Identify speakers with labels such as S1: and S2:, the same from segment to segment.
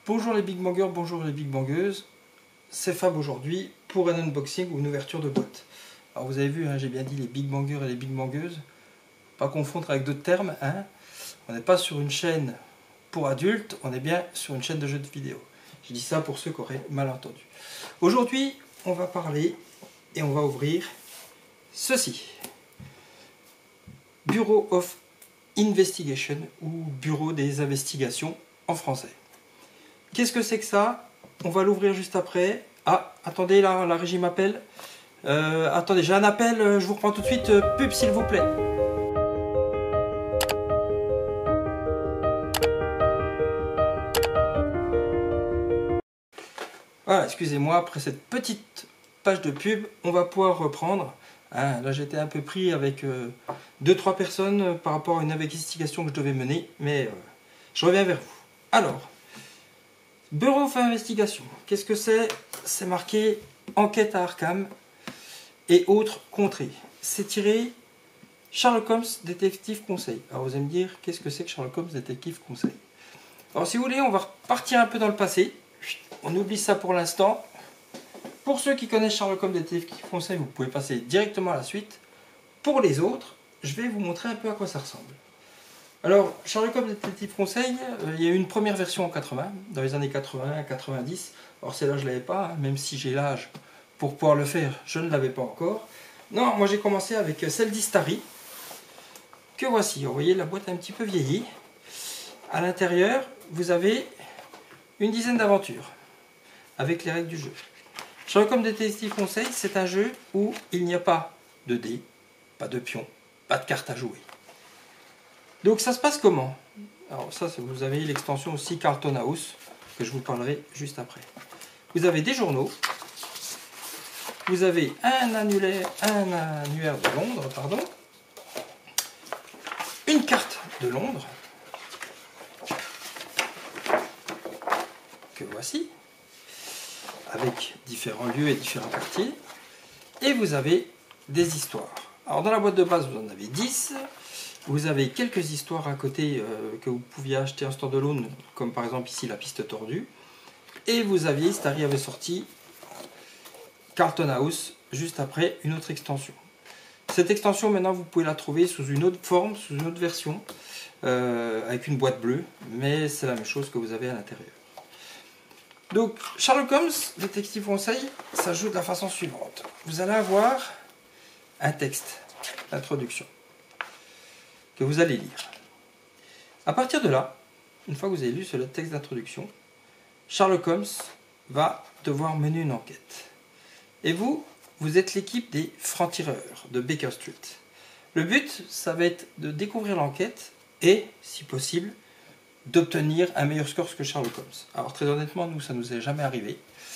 S1: Bonjour les Big Bangers, bonjour les Big Bangeuses. C'est Fab aujourd'hui pour un unboxing ou une ouverture de boîte. Alors vous avez vu, hein, j'ai bien dit les Big Bangers et les Big Bangeuses. Pas confondre avec d'autres termes. Hein. On n'est pas sur une chaîne pour adultes, on est bien sur une chaîne de jeux de vidéo. Je dis ça pour ceux qui auraient mal entendu. Aujourd'hui, on va parler et on va ouvrir ceci. Bureau of Investigation ou Bureau des investigations en français. Qu'est-ce que c'est que ça? On va l'ouvrir juste après. Ah, attendez, là, la régie m'appelle. Attendez, j'ai un appel, je vous reprends tout de suite. Pub, s'il vous plaît. Voilà, excusez-moi, après cette petite page de pub, on va pouvoir reprendre. Hein, là, j'étais un peu pris avec 2-3 personnes par rapport à une investigation que je devais mener, mais je reviens vers vous. Alors, Bureau of Investigation, qu'est-ce que c'est? C'est marqué enquête à Arkham et autres contrées. C'est tiré Sherlock Holmes, détective conseil. Alors vous allez me dire, qu'est-ce que c'est que Sherlock Holmes, détective conseil? Alors si vous voulez, on va repartir un peu dans le passé. On oublie ça pour l'instant. Pour ceux qui connaissent Sherlock Holmes, détective conseil, vous pouvez passer directement à la suite. Pour les autres, je vais vous montrer un peu à quoi ça ressemble. Alors, Sherlock Holmes Détective Conseil, il y a eu une première version en 80, dans les années 80-90. Alors celle-là, je ne l'avais pas, hein, même si j'ai l'âge pour pouvoir le faire, je ne l'avais pas encore. Non, moi j'ai commencé avec celle d'Istari, que voici. Vous voyez, la boîte est un petit peu vieillie. À l'intérieur, vous avez une dizaine d'aventures, avec les règles du jeu. Sherlock Holmes Détective Conseil, c'est un jeu où il n'y a pas de dés, pas de pions, pas de cartes à jouer. Donc ça se passe comment? Alors ça, vous avez l'extension aussi Carlton House, que je vous parlerai juste après. Vous avez des journaux, vous avez un annuaire de Londres, pardon, une carte de Londres, que voici, avec différents lieux et différents quartiers, et vous avez des histoires. Alors dans la boîte de base, vous en avez 10. Vous avez quelques histoires à côté que vous pouviez acheter en stand-alone, comme par exemple ici la piste tordue. Et vous aviez, Istari avait sorti Carlton House juste après une autre extension. Cette extension maintenant vous pouvez la trouver sous une autre forme, sous une autre version, avec une boîte bleue, mais c'est la même chose que vous avez à l'intérieur. Donc Sherlock Holmes, détective conseil, ça joue de la façon suivante. Vous allez avoir un texte d'introduction que vous allez lire. À partir de là, une fois que vous avez lu ce texte d'introduction, Sherlock Holmes va devoir mener une enquête. Et vous êtes l'équipe des francs-tireurs de Baker Street. Le but, ça va être de découvrir l'enquête et, si possible, d'obtenir un meilleur score que Sherlock Holmes. Alors très honnêtement, nous, ça ne nous est jamais arrivé.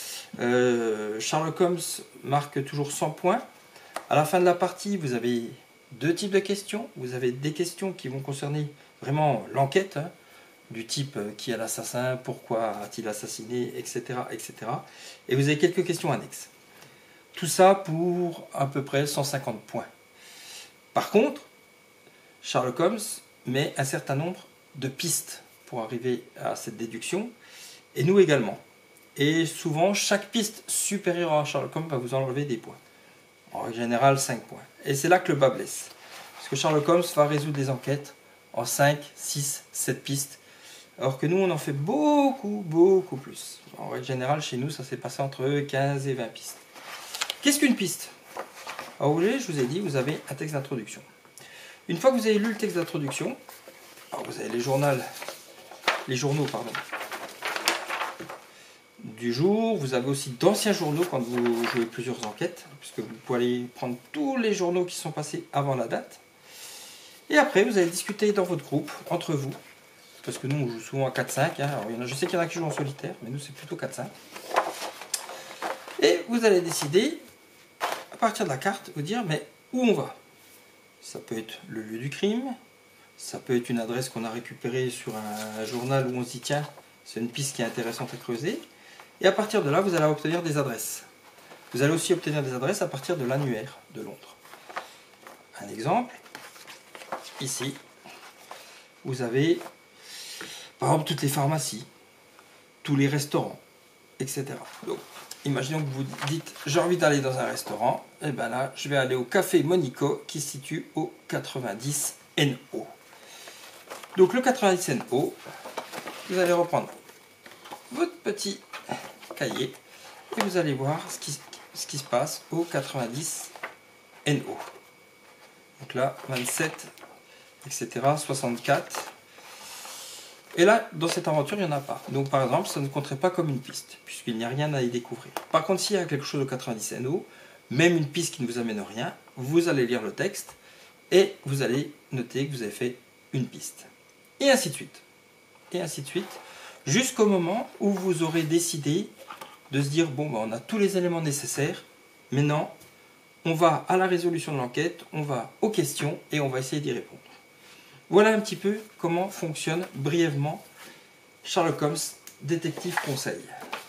S1: Sherlock Holmes marque toujours 100 points. À la fin de la partie, vous avez deux types de questions. Vous avez des questions qui vont concerner vraiment l'enquête, hein, du type qui est l'assassin, pourquoi a-t-il assassiné, etc., etc. Et vous avez quelques questions annexes. Tout ça pour à peu près 150 points. Par contre, Sherlock Holmes met un certain nombre de pistes pour arriver à cette déduction, et nous également. Et souvent, chaque piste supérieure à Sherlock Holmes va vous enlever des points. En règle générale, 5 points. Et c'est là que le bas blesse. Parce que Sherlock Holmes va résoudre des enquêtes en 5, 6, 7 pistes. Alors que nous, on en fait beaucoup, beaucoup plus. En règle générale, chez nous, ça s'est passé entre 15 et 20 pistes. Qu'est-ce qu'une piste? Alors, vous voyez, je vous ai dit, vous avez un texte d'introduction. Une fois que vous avez lu le texte d'introduction, vous avez les journaux, du jour, vous avez aussi d'anciens journaux quand vous jouez plusieurs enquêtes, puisque vous pouvez aller prendre tous les journaux qui sont passés avant la date. Et après, vous allez discuter dans votre groupe, entre vous, parce que nous, on joue souvent à 4-5. Hein. Je sais qu'il y en a qui jouent en solitaire, mais nous, c'est plutôt 4-5. Et vous allez décider, à partir de la carte, vous dire, mais où on va? Ça peut être le lieu du crime, ça peut être une adresse qu'on a récupérée sur un journal où on se dit, tiens, c'est une piste qui est intéressante à creuser. Et à partir de là, vous allez obtenir des adresses. Vous allez aussi obtenir des adresses à partir de l'annuaire de Londres. Un exemple, ici, vous avez par exemple toutes les pharmacies, tous les restaurants, etc. Donc, imaginons que vous dites j'ai envie d'aller dans un restaurant, et bien là, je vais aller au Café Monico qui se situe au 90 NO. Donc le 90 NO, vous allez reprendre votre petit cahier et vous allez voir ce qui se passe au 90 NO. Donc là, 27, etc., 64. Et là, dans cette aventure, il n'y en a pas. Donc par exemple, ça ne compterait pas comme une piste, puisqu'il n'y a rien à y découvrir. Par contre, s'il y a quelque chose au 90 NO, même une piste qui ne vous amène rien, vous allez lire le texte et vous allez noter que vous avez fait une piste. Et ainsi de suite. Et ainsi de suite, jusqu'au moment où vous aurez décidé de se dire, bon, on a tous les éléments nécessaires, maintenant, on va à la résolution de l'enquête, on va aux questions et on va essayer d'y répondre. Voilà un petit peu comment fonctionne brièvement Sherlock Holmes, détective conseil.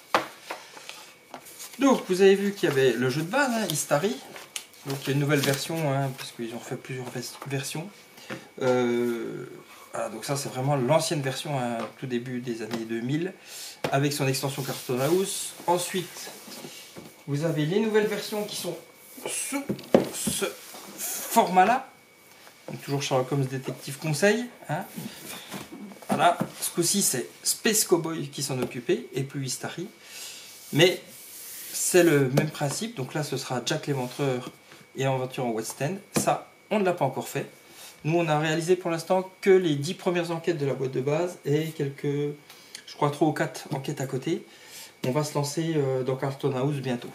S1: Donc, vous avez vu qu'il y avait le jeu de base, hein, Histary. Donc, il y a une nouvelle version, hein, parce qu'ils ont fait plusieurs versions. Voilà, donc ça c'est vraiment l'ancienne version, hein, tout début des années 2000, avec son extension Carlton House. Ensuite, vous avez les nouvelles versions qui sont sous ce format-là. Donc toujours Sherlock Holmes détective conseil. Hein. Voilà, ce coup-ci c'est Space Cowboy qui s'en occupait, et plus Histary. Mais c'est le même principe, donc là ce sera Jack l'Éventreur et Aventure en West End. Ça, on ne l'a pas encore fait. Nous, on a réalisé pour l'instant que les 10 premières enquêtes de la boîte de base et quelques, je crois, 3 ou 4 enquêtes à côté. On va se lancer dans Carlton House bientôt.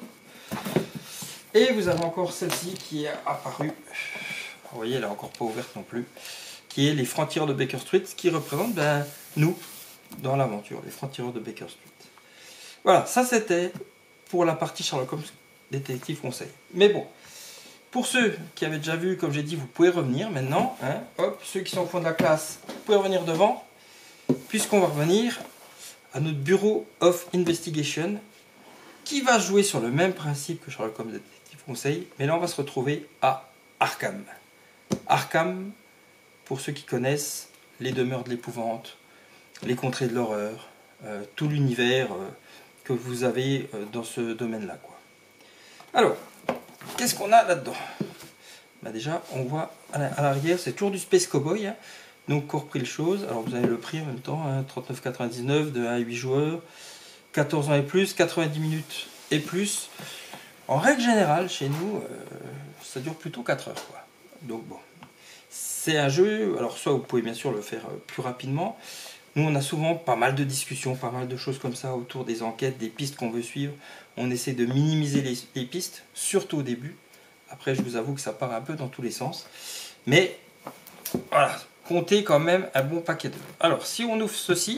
S1: Et vous avez encore celle-ci qui est apparue. Vous voyez, elle n'est encore pas ouverte non plus. Qui est les francs-tireurs de Baker Street, qui représente nous dans l'aventure, les francs-tireurs de Baker Street. Voilà, ça c'était pour la partie Sherlock Holmes détective conseil. Mais bon. Pour ceux qui avaient déjà vu, comme j'ai dit, vous pouvez revenir maintenant. Hein, hop, ceux qui sont au fond de la classe, vous pouvez revenir devant, puisqu'on va revenir à notre Bureau of Investigation, qui va jouer sur le même principe que Sherlock Holmes détective conseil, mais là on va se retrouver à Arkham. Arkham, pour ceux qui connaissent, les demeures de l'épouvante, les contrées de l'horreur, tout l'univers que vous avez dans ce domaine-là, quoi. Alors, qu'est-ce qu'on a là-dedans? Déjà, on voit à l'arrière, c'est toujours du Space Cowboy. Hein. Donc, on repris les choses. Alors, vous avez le prix en même temps, hein, 39,99 de 1 à 8 joueurs, 14 ans et plus, 90 minutes et plus. En règle générale, chez nous, ça dure plutôt 4 heures, quoi. Donc, bon. C'est un jeu, alors soit vous pouvez bien sûr le faire plus rapidement. Nous, on a souvent pas mal de discussions, pas mal de choses comme ça autour des enquêtes, des pistes qu'on veut suivre. On essaie de minimiser les pistes, surtout au début. Après, je vous avoue que ça part un peu dans tous les sens. Mais, voilà, comptez quand même un bon paquet d'œufs. Alors, si on ouvre ceci...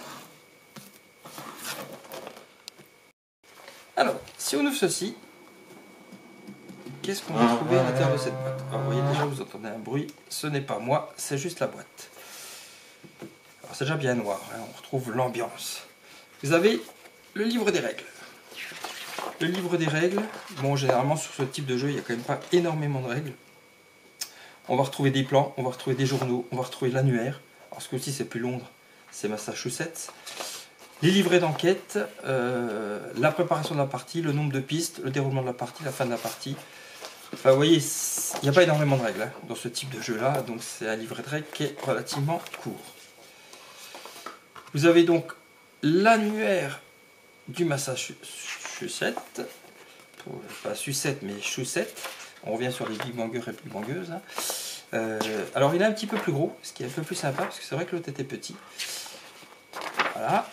S1: Alors, si on ouvre ceci, qu'est-ce qu'on va trouver à l'intérieur de cette boîte? Alors, vous voyez déjà, vous entendez un bruit. Ce n'est pas moi, c'est juste la boîte. Alors, c'est déjà bien noir, hein, on retrouve l'ambiance. Vous avez le livre des règles. Le livre des règles, bon, généralement sur ce type de jeu, il n'y a quand même pas énormément de règles. On va retrouver des plans, on va retrouver des journaux, on va retrouver l'annuaire. Alors ce coup-ci, c'est plus Londres, c'est Massachusetts. Les livrets d'enquête, la préparation de la partie, le nombre de pistes, le déroulement de la partie, la fin de la partie. Enfin, vous voyez, il n'y a pas énormément de règles hein, dans ce type de jeu-là, donc c'est un livret de règles qui est relativement court. Vous avez donc l'annuaire du Massachusetts, pas Sucette mais Chaussette, on revient sur les big bangers et plus bangeuses. Hein. Alors il est un petit peu plus gros, ce qui est un peu plus sympa parce que c'est vrai que l'autre était petit. Voilà.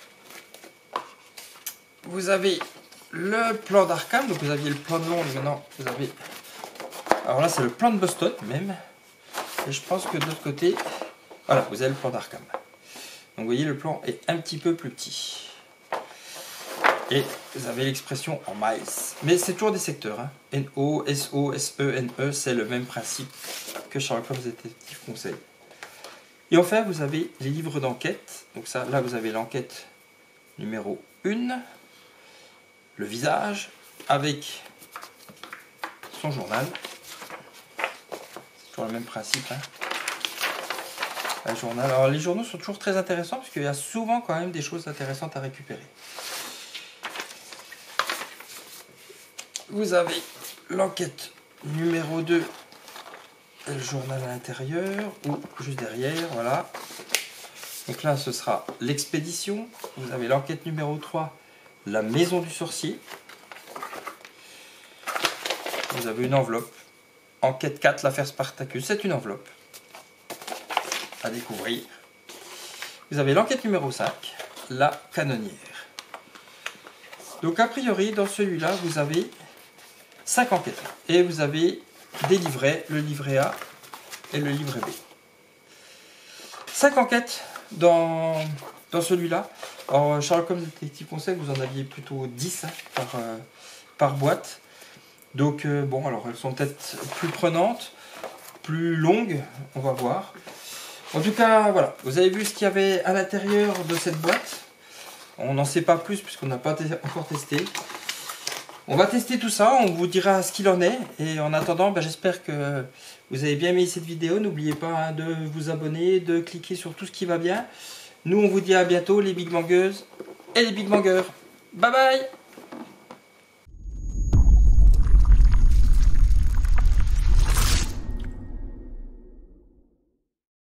S1: Vous avez le plan d'Arkham, donc vous aviez le plan de Londres, maintenant vous avez... Alors là c'est le plan de Boston même, et je pense que de l'autre côté, voilà, vous avez le plan d'Arkham. Donc vous voyez le plan est un petit peu plus petit. Et vous avez l'expression en miles. Mais c'est toujours des secteurs. Hein. NO, SO, SE, NE, c'est le même principe que Sherlock Holmes détective conseil. Et enfin, vous avez les livres d'enquête. Donc ça, là, vous avez l'enquête numéro 1. Le visage avec son journal. C'est toujours le même principe. Hein. Un journal. Alors les journaux sont toujours très intéressants parce qu'il y a souvent quand même des choses intéressantes à récupérer. Vous avez l'enquête numéro 2 et le journal à l'intérieur ou juste derrière, voilà. Donc là ce sera l'expédition. Vous avez l'enquête numéro 3, la maison du sorcier. Vous avez une enveloppe. Enquête 4, l'affaire Spartacus, c'est une enveloppe à découvrir. Vous avez l'enquête numéro 5, la canonnière. Donc a priori dans celui-là vous avez 5 enquêtes et vous avez des livrets, le livret A et le livret B. 5 enquêtes dans celui-là. Alors Sherlock Holmes Détective Conseil, vous en aviez plutôt 10 par boîte. Donc bon, alors elles sont peut-être plus prenantes, plus longues, on va voir. En tout cas, voilà, vous avez vu ce qu'il y avait à l'intérieur de cette boîte. On n'en sait pas plus puisqu'on n'a pas encore testé. On va tester tout ça, on vous dira ce qu'il en est. Et en attendant, ben, j'espère que vous avez bien aimé cette vidéo. N'oubliez pas de vous abonner, de cliquer sur tout ce qui va bien. Nous, on vous dit à bientôt les Big Bangeuses et les Big Bangers. Bye bye!